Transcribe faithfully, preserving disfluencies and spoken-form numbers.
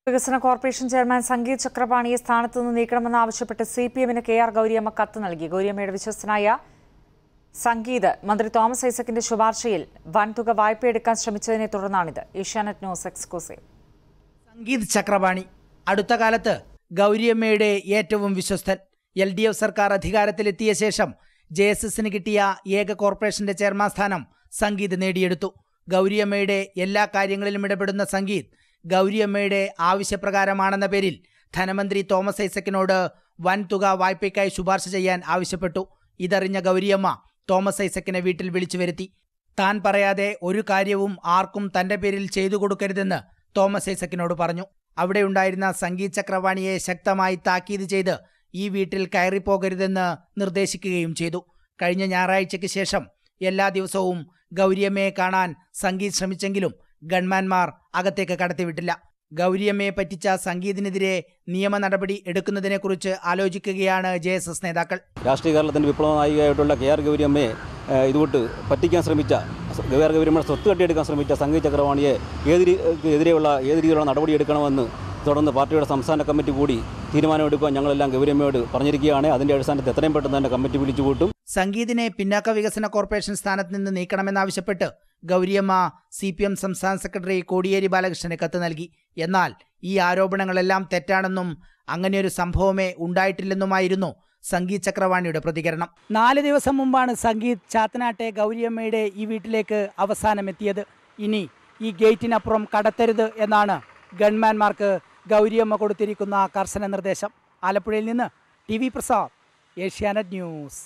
വികസന corporation chairman Sangeeth ചക്രപാണിയെ സ്ഥാനത്ത് നിന്ന് നീക്കണമെന്നാവശ്യപ്പെട്ട് സി പി എമ്മിന് കെ ആർ ഗൗരിയമ്മ കത്ത് നൽകി. ഗൗരിയമ്മയുടെ വിശ്വസ്തനായ സംഗീത് മന്ത്രി തോമസ് ഐസക്കിന്റെ ശുപാർശയിൽ വൻതുക വായ്പയെടുക്കാൻ ശ്രമിച്ചതിനെ തുടർന്നാണിത്. Asianet News exclusive. Sangeeth Chakrapani അടുത്ത കാലത്ത് ഗൗരിയമ്മയുടെ ഏറ്റവും വിശ്വസ്തൻ. എൽ ഡി എഫ് സർക്കാർ അധികാരത്തിലെത്തിയ ശേഷം ജെ എസ് എസിന് കിട്ടിയ ഏക കോർപ്പറേഷന്റെ ചെയർമാൻ സ്ഥാനം സംഗീത് നേടിയെടുത്തു. ഗൗരിയമ്മയുടെ എല്ലാ കാര്യങ്ങളിലും ഇടപെടുന്ന സംഗീത് ഗൗരിയമ്മയുടെ ആവശ്യപ്രകാരമാണെന്ന പേരിൽ ധനമന്ത്രി തോമസ് ഐസക്കിനോട് വൻ തുക വായ്പയ്ക്കായി ശുപാർശ ചെയ്യാൻ ആവശ്യപ്പെട്ടു. ഇതറിഞ്ഞ ഗൗരിയമ്മ തോമസ് ഐസക്കിനെ വീട്ടിൽ വിളിച്ചു വരുത്തി. താൻ പറയാതെ ഒരു കാര്യവും ആർക്കും തന്റെ പേരിൽ ചെയ്തു കൊടുക്കരുതെന്ന് തോമസ് ഐസക്കിനോട് പറഞ്ഞു. അവിടെയുണ്ടായിരുന്ന സംഗീത് ചക്രപാണിയെ ശക്തമായി താക്കീത് ചെയ്ത് ഈ വീട്ടിൽ കയറിപ്പോകരുതെന്ന് നിർദ്ദേശിക്കുകയും ചെയ്തു. കഴിഞ്ഞ ഞായറാഴ്ചയ്ക്ക് ശേഷം എല്ലാ ദിവസവും ഗൗരിയമ്മയെ കാണാൻ സംഗീത് ശ്രമിച്ചെങ്കിലും ഗൺമാൻമാർ അകത്തേക്ക് കടത്തിവിട്ടില്ല. ഗൗരിയമ്മയെ പറ്റിച്ച സംഗീതിനെതിരെ നിയമ നടപടി എടുക്കുന്നതിനെക്കുറിച്ച് ആലോചിക്കുകയാണ് ജെ എസ് എസ് നേതാക്കൾ. രാഷ്ട്രീയ കേരളത്തിന്റെ വിപ്ലവ നായികയായിട്ടുള്ള കെ ആർ ഗൗരിയമ്മയെ ഇതുകൊണ്ട് പറ്റിക്കാൻ ശ്രമിച്ച കെ ആർ ഗൗരിയമ്മയുടെ സ്വത്ത് കെട്ടിയെടുക്കാൻ ശ്രമിച്ച സംഗീത് ചക്രപാണിയെ ഏത് എതിരെയുള്ള ഏത് രീതിയിലുള്ള നടപടിയെടുക്കണമെന്ന് തുടർന്ന് പാർട്ടിയുടെ സംസ്ഥാന കമ്മിറ്റി കൂടി തീരുമാനമെടുക്കുവാൻ ഞങ്ങളെല്ലാം ഗൗരിയമ്മയോട് പറഞ്ഞിരിക്കുകയാണ്. അതിന്റെ അടിസ്ഥാനത്തിൽ എത്രയും പെട്ടെന്ന് തന്നെ കമ്മിറ്റി വിളിച്ചു കൂട്ടും. സംഗീതിനെ പിന്നാക്ക വികസന കോർപ്പറേഷൻ സ്ഥാനത്ത് നിന്ന് നീക്കണമെന്നാവശ്യപ്പെട്ട് ഗൗരിയമ്മ സി പി എം സംസ്ഥാന സെക്രട്ടറി കോടിയേരി ബാലകൃഷ്ണന് കത്ത് നൽകി. എന്നാൽ ഈ ആരോപണങ്ങളെല്ലാം തെറ്റാണെന്നും അങ്ങനെയൊരു സംഭവമേ ഉണ്ടായിട്ടില്ലെന്നുമായിരുന്നു സംഗീത് ചക്രപാണിയുടെ പ്രതികരണം. നാല് ദിവസം മുമ്പാണ് സംഗീത് ചാത്തനാട്ടെ ഗൗരിയമ്മയുടെ ഈ വീട്ടിലേക്ക് അവസാനം എത്തിയത്. ഇനി ഈ ഗേറ്റിനപ്പുറം കടത്തരുത് എന്നാണ് ഗൺമാൻമാർക്ക് ഗൗരിയമ്മ കൊടുത്തിരിക്കുന്ന കർശന നിർദ്ദേശം. ആലപ്പുഴയിൽ നിന്ന് T V Prasad, Asianet news.